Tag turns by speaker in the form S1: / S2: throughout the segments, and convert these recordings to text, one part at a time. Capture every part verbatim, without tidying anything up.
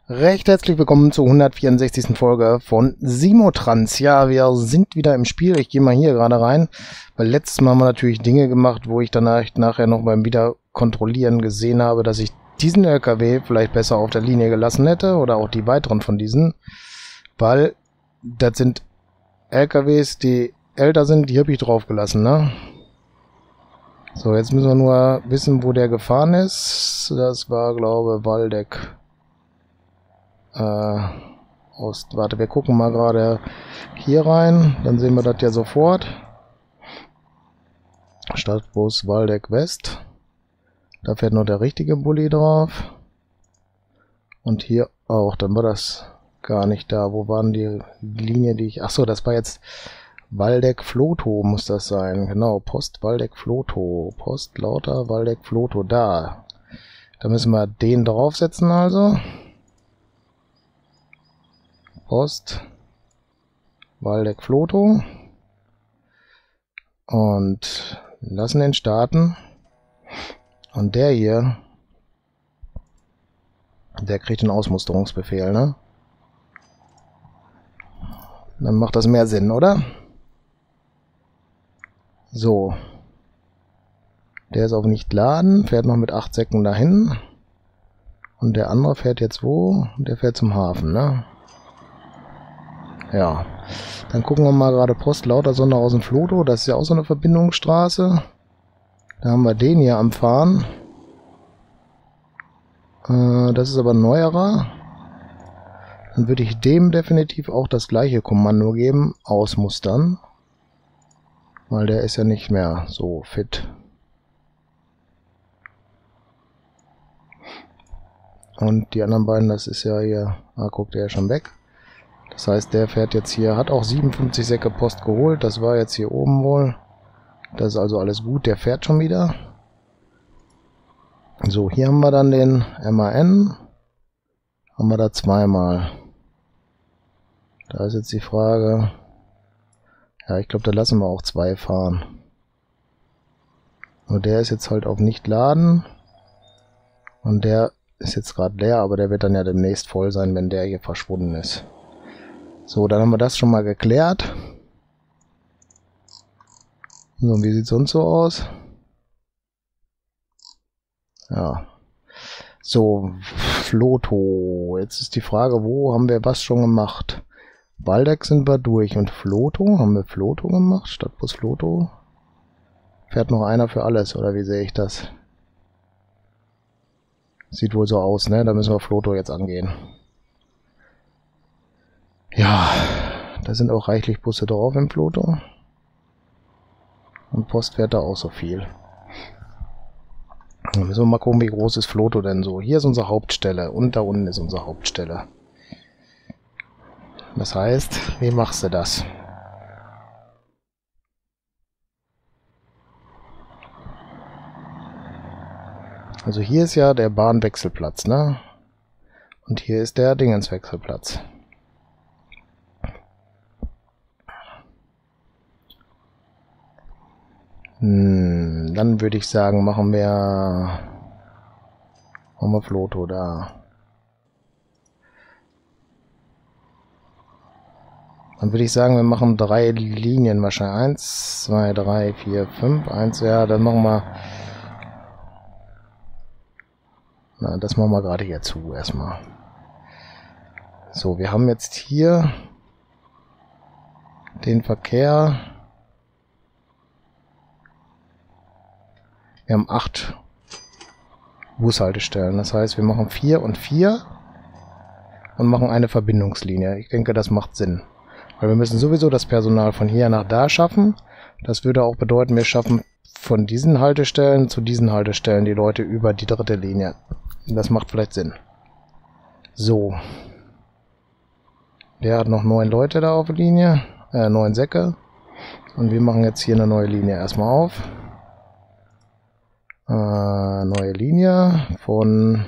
S1: Recht herzlich willkommen zur hundertvierundsechzigsten Folge von Simotrans. Ja, wir sind wieder im Spiel. Ich gehe mal hier gerade rein, weil letztes Mal haben wir natürlich Dinge gemacht, wo ich danach nachher noch beim Wiederkontrollieren gesehen habe, dass ich diesen L K W vielleicht besser auf der Linie gelassen hätte oder auch die weiteren von diesen, weil das sind L K Ws, die älter sind, die habe ich drauf gelassen, ne? So, jetzt müssen wir nur wissen, wo der gefahren ist. Das war, glaube ich, Waldeck. Äh, Ost. Warte, wir gucken mal gerade hier rein. Dann sehen wir das ja sofort. Stadtbus Waldeck West. Da fährt noch der richtige Bulli drauf. Und hier auch. Dann war das gar nicht da. Wo waren die Linie, die ich... Achso, das war jetzt Waldeck Floto muss das sein. Genau, Post Waldeck Floto. Post lauter Waldeck Floto. Da. Da müssen wir den draufsetzen also. Post Waldeck Floto und lassen den starten. Und der hier, der kriegt den Ausmusterungsbefehl, ne? Dann macht das mehr Sinn, oder? So. Der ist auf nicht laden, fährt noch mit acht Säcken dahin. Und der andere fährt jetzt wo? Der fährt zum Hafen, ne? Ja, dann gucken wir mal gerade Post lauter Sonderhausen Floto. Das ist ja auch so eine Verbindungsstraße. Da haben wir den hier am Fahren. Äh, das ist aber ein neuerer. Dann würde ich dem definitiv auch das gleiche Kommando geben. Ausmustern. Weil der ist ja nicht mehr so fit. Und die anderen beiden, das ist ja hier... Ah, guck, der ist schon weg. Das heißt, der fährt jetzt hier, hat auch siebenundfünfzig Säcke Post geholt. Das war jetzt hier oben wohl. Das ist also alles gut. Der fährt schon wieder. So, hier haben wir dann den M A N. Haben wir da zweimal. Da ist jetzt die Frage. Ja, ich glaube, da lassen wir auch zwei fahren. Nur der ist jetzt halt auf nicht laden. Und der ist jetzt gerade leer, aber der wird dann ja demnächst voll sein, wenn der hier verschwunden ist. So, dann haben wir das schon mal geklärt. So, wie sieht es sonst so aus? Ja. So, Floto. Jetzt ist die Frage, wo haben wir was schon gemacht? Waldeck sind wir durch. Und Floto? Haben wir Floto gemacht? Stadtbus Floto? Fährt noch einer für alles, oder wie sehe ich das? Sieht wohl so aus, ne? Da müssen wir Floto jetzt angehen. Ja, da sind auch reichlich Busse drauf im Floto. Und Post fährt da auch so viel. Dann müssen wir mal gucken, wie groß ist Floto denn so. Hier ist unsere Hauptstelle und da unten ist unsere Hauptstelle. Das heißt, wie machst du das? Also hier ist ja der Bahnwechselplatz, ne? Und hier ist der Dingenswechselplatz. Hm, dann würde ich sagen, machen wir, machen wir Floto da. Dann würde ich sagen, wir machen drei Linien wahrscheinlich. Eins, zwei, drei, vier, fünf. Eins, ja, dann machen wir. Na, das machen wir gerade hier zu erstmal. So, wir haben jetzt hier den Verkehr. Wir haben acht Bushaltestellen. Das heißt, wir machen vier und vier und machen eine Verbindungslinie. Ich denke, das macht Sinn. Weil wir müssen sowieso das Personal von hier nach da schaffen. Das würde auch bedeuten, wir schaffen von diesen Haltestellen zu diesen Haltestellen die Leute über die dritte Linie. Das macht vielleicht Sinn. So. Der hat noch neun Leute da auf der Linie. Äh, neun Säcke. Und wir machen jetzt hier eine neue Linie erstmal auf. Äh, neue Linie von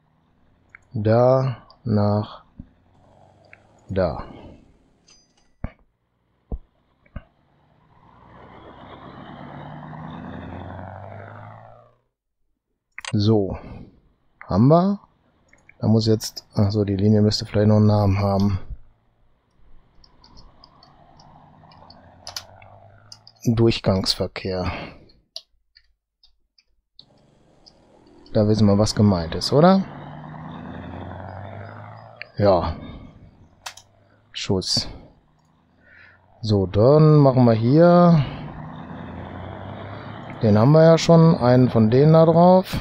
S1: da nach da. So, haben wir. Da muss jetzt... Achso, die Linie müsste vielleicht noch einen Namen haben. Durchgangsverkehr. Da wissen wir, was gemeint ist, oder? Ja. Schuss. So, dann machen wir hier... Den haben wir ja schon. Einen von denen da drauf.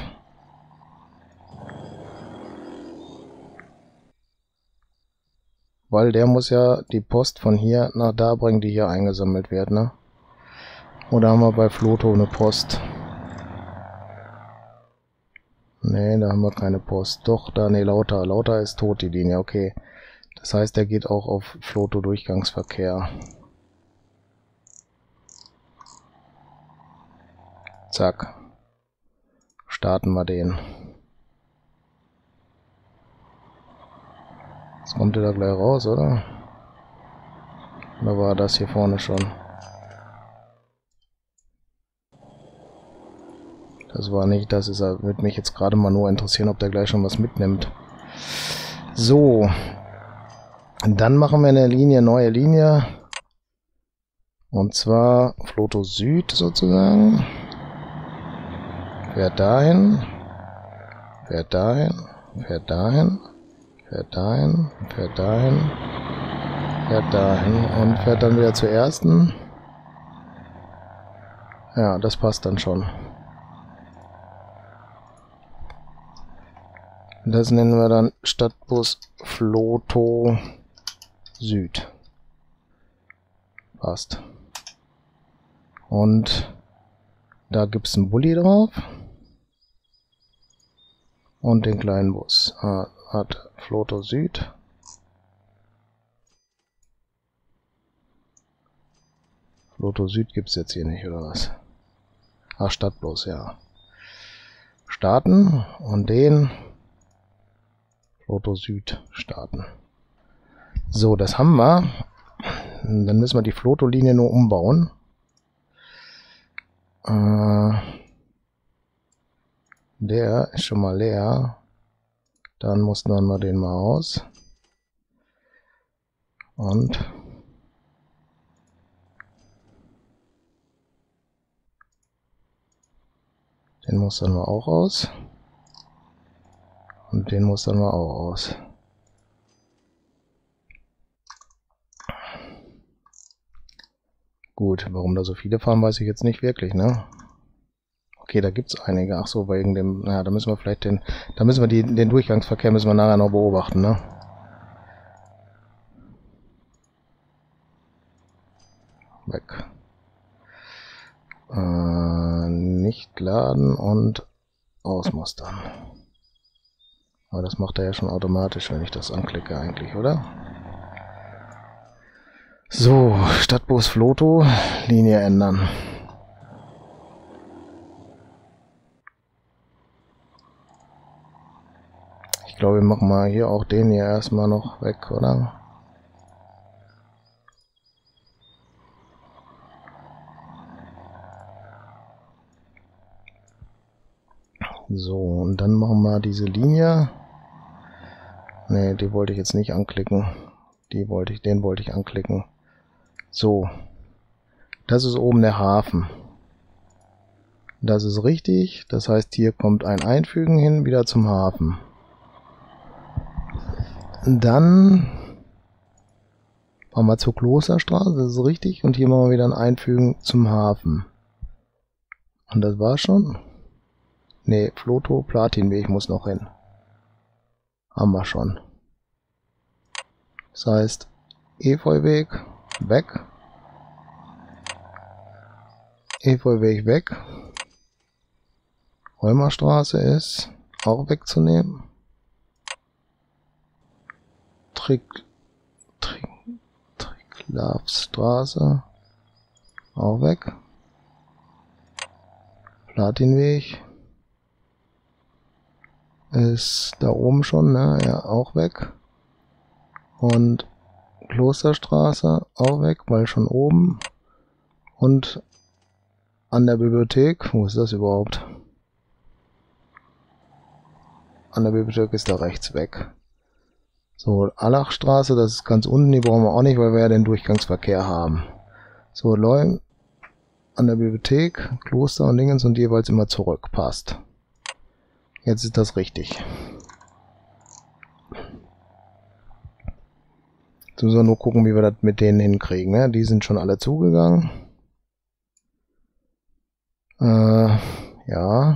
S1: Weil der muss ja die Post von hier nach da bringen, die hier eingesammelt wird, ne? Oder haben wir bei Floto eine Post? Ne, da haben wir keine Post. Doch, da, ne, Lauter. Lauter ist tot, die Linie, okay. Das heißt, der geht auch auf Floto-Durchgangsverkehr. Zack. Starten wir den. Jetzt kommt der da gleich raus, oder? Oder war das hier vorne schon? Das war nicht, das ist, würde mich jetzt gerade mal nur interessieren, ob der gleich schon was mitnimmt. So. Dann machen wir eine Linie, neue Linie. Und zwar Floto Süd sozusagen. Fährt dahin. Fährt dahin. Fährt dahin. Fährt dahin. Fährt dahin. Fährt dahin. Und fährt dann wieder zur ersten. Ja, das passt dann schon. Das nennen wir dann Stadtbus Floto Süd. Passt. Und da gibt es einen Bulli drauf. Und den kleinen Bus. Ah, hat Floto Süd. Floto Süd gibt es jetzt hier nicht, oder was? Ach, Stadtbus, ja. Starten und den Floto Süd starten. So, das haben wir. Dann müssen wir die Floto-Linie nur umbauen. Äh, der ist schon mal leer. Dann mussten wir den mal aus. Und den mustern wir auch aus. Und den mustern wir auch aus. Gut, warum da so viele fahren, weiß ich jetzt nicht wirklich, ne? Okay, da gibt es einige. Ach so, wegen dem, naja, da müssen wir vielleicht den, da müssen wir die, den Durchgangsverkehr müssen wir nachher noch beobachten, ne? Weg. Äh, nicht laden und ausmustern. Aber das macht er ja schon automatisch, wenn ich das anklicke eigentlich, oder? So, Stadtbus Floto, Linie ändern. Ich glaube, wir machen mal hier auch den hier erstmal noch weg, oder? So, und dann machen wir diese Linie. Ne, die wollte ich jetzt nicht anklicken. Die wollte ich, den wollte ich anklicken. So. Das ist oben der Hafen. Das ist richtig. Das heißt, hier kommt ein Einfügen hin, wieder zum Hafen. Dann machen wir zur Klosterstraße, das ist richtig. Und hier machen wir wieder ein Einfügen zum Hafen. Und das war schon. Ne, Floto, Platinweg muss noch hin. Haben wir schon. Das heißt, Efeuweg weg. Efeuweg weg. Römerstraße ist auch wegzunehmen. Trick, Trick, Triklavstraße auch weg. Platinweg ist da oben schon, ne? Ja, auch weg. Und Klosterstraße auch weg, weil schon oben. Und an der Bibliothek, wo ist das überhaupt? an der Bibliothek ist da rechts weg. So, Allachstraße, das ist ganz unten, die brauchen wir auch nicht, weil wir ja den Durchgangsverkehr haben. So, Leum an der Bibliothek, Kloster und Dingens und jeweils immer zurück. Passt. Jetzt ist das richtig. Jetzt müssen wir nur gucken, wie wir das mit denen hinkriegen. Ne? Die sind schon alle zugegangen. Äh, ja.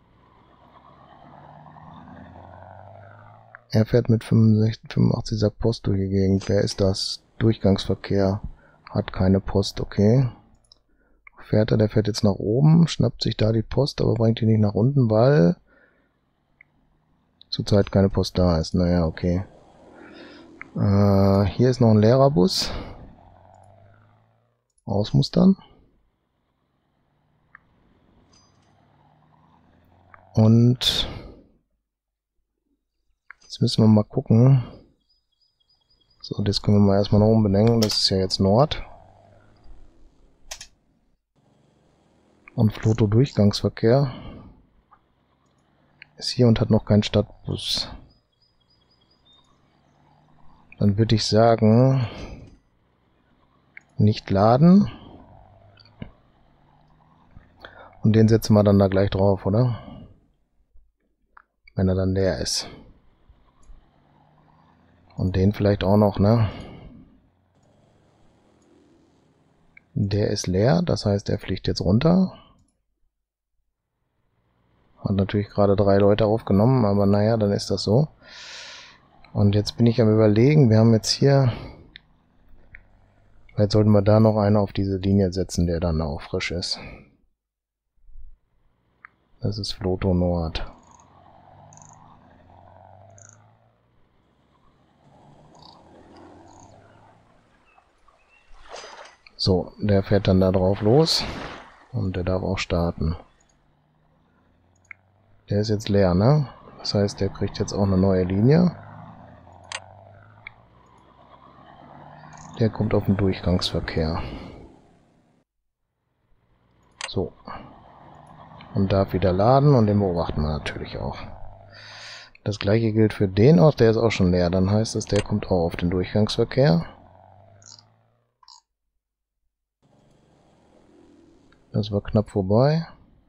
S1: Er fährt mit fünfundsechzig, fünfundachtzig Sack Post durch die Gegend. Wer ist das? Durchgangsverkehr. Hat keine Post, okay. Fährt er, der fährt jetzt nach oben, schnappt sich da die Post, aber bringt die nicht nach unten, weil zurzeit keine Post da ist. Naja, okay. Äh, hier ist noch ein leerer Bus. Ausmustern. Und jetzt müssen wir mal gucken. So, das können wir mal erstmal noch umbenennen. Das ist ja jetzt Nord. Und Floto-Durchgangsverkehr ist hier und hat noch keinen Stadtbus. Dann würde ich sagen, nicht laden. Und den setzen wir dann da gleich drauf, oder? Wenn er dann leer ist. Und den vielleicht auch noch, ne? Der ist leer, das heißt, er fliegt jetzt runter. Hat natürlich gerade drei Leute aufgenommen, aber naja, dann ist das so. Und jetzt bin ich am Überlegen, wir haben jetzt hier... Vielleicht sollten wir da noch einen auf diese Linie setzen, der dann auch frisch ist. Das ist Floto Nord. So, der fährt dann da drauf los und der darf auch starten. Der ist jetzt leer, ne? Das heißt, der kriegt jetzt auch eine neue Linie. Der kommt auf den Durchgangsverkehr. So. Und darf wieder laden und den beobachten wir natürlich auch. Das gleiche gilt für den auch, der ist auch schon leer. Dann heißt es, der kommt auch auf den Durchgangsverkehr. Das war knapp vorbei.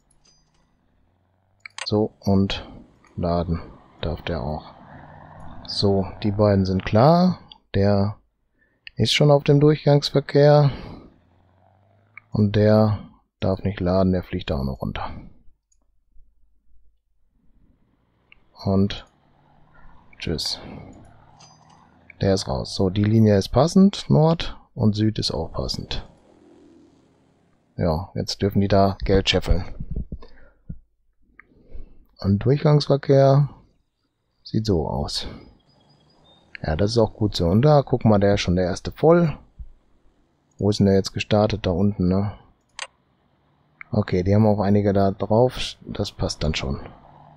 S1: So, und laden darf der auch. So, die beiden sind klar. Der ist schon auf dem Durchgangsverkehr. Und der darf nicht laden, der fliegt da auch noch runter. Und tschüss. Der ist raus. So, die Linie ist passend, Nord, und Süd ist auch passend. Ja, jetzt dürfen die da Geld scheffeln. Und Durchgangsverkehr sieht so aus. Ja, das ist auch gut so. Und da, guck mal, der ist schon der erste voll. Wo ist denn der jetzt gestartet? Da unten, ne? Okay, die haben auch einige da drauf. Das passt dann schon.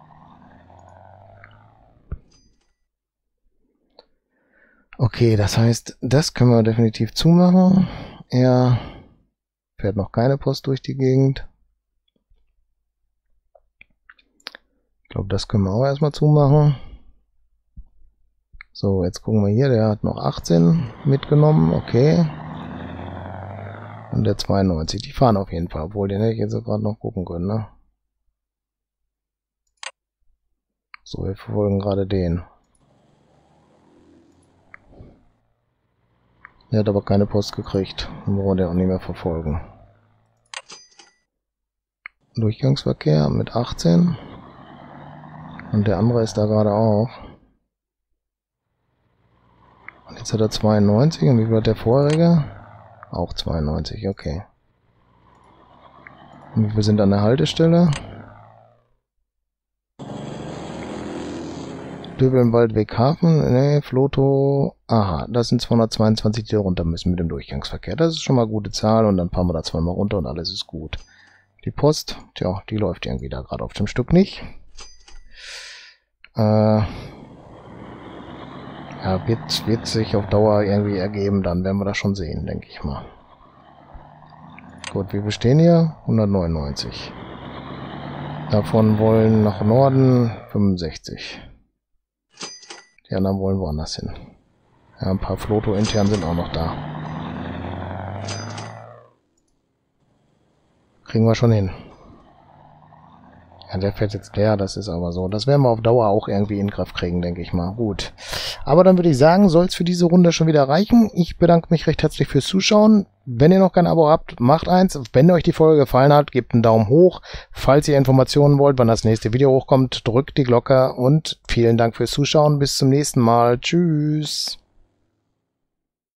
S1: Okay, das heißt, das können wir definitiv zumachen. Er fährt noch keine Post durch die Gegend. Ich glaube, das können wir auch erstmal zumachen. So, jetzt gucken wir hier. Der hat noch achtzehn mitgenommen. Okay. Und der zweiundneunzig. Die fahren auf jeden Fall. Obwohl, den hätte ich jetzt gerade noch gucken können, ne? So, wir verfolgen gerade den. Der hat aber keine Post gekriegt. Dann wollen wir den auch nicht mehr verfolgen. Durchgangsverkehr mit achtzehn. Und der andere ist da gerade auch. Und jetzt hat er zweiundneunzig. Und wie viel hat der vorherige? Auch zweiundneunzig, okay. Und wie viel sind an der Haltestelle? Döbeln-Waldweg Hafen, ne, Floto, aha, das sind zweihundertzweiundzwanzig, die da runter müssen mit dem Durchgangsverkehr. Das ist schon mal eine gute Zahl und dann fahren wir da zweimal runter und alles ist gut. Die Post, tja, die läuft irgendwie da gerade auf dem Stück nicht. Äh, ja, wird, wird sich auf Dauer irgendwie ergeben, dann werden wir das schon sehen, denke ich mal. Gut, wie wir stehen hier? hundertneunundneunzig. Davon wollen nach Norden fünfundsechzig. Die anderen wollen woanders hin. Ja, ein paar Floto intern sind auch noch da. Kriegen wir schon hin. Ja, der fährt jetzt leer, das ist aber so. Das werden wir auf Dauer auch irgendwie in den Griff kriegen, denke ich mal. Gut. Aber dann würde ich sagen, soll es für diese Runde schon wieder reichen. Ich bedanke mich recht herzlich fürs Zuschauen. Wenn ihr noch kein Abo habt, macht eins. Wenn euch die Folge gefallen hat, gebt einen Daumen hoch. Falls ihr Informationen wollt, wann das nächste Video hochkommt, drückt die Glocke und vielen Dank fürs Zuschauen. Bis zum nächsten Mal. Tschüss.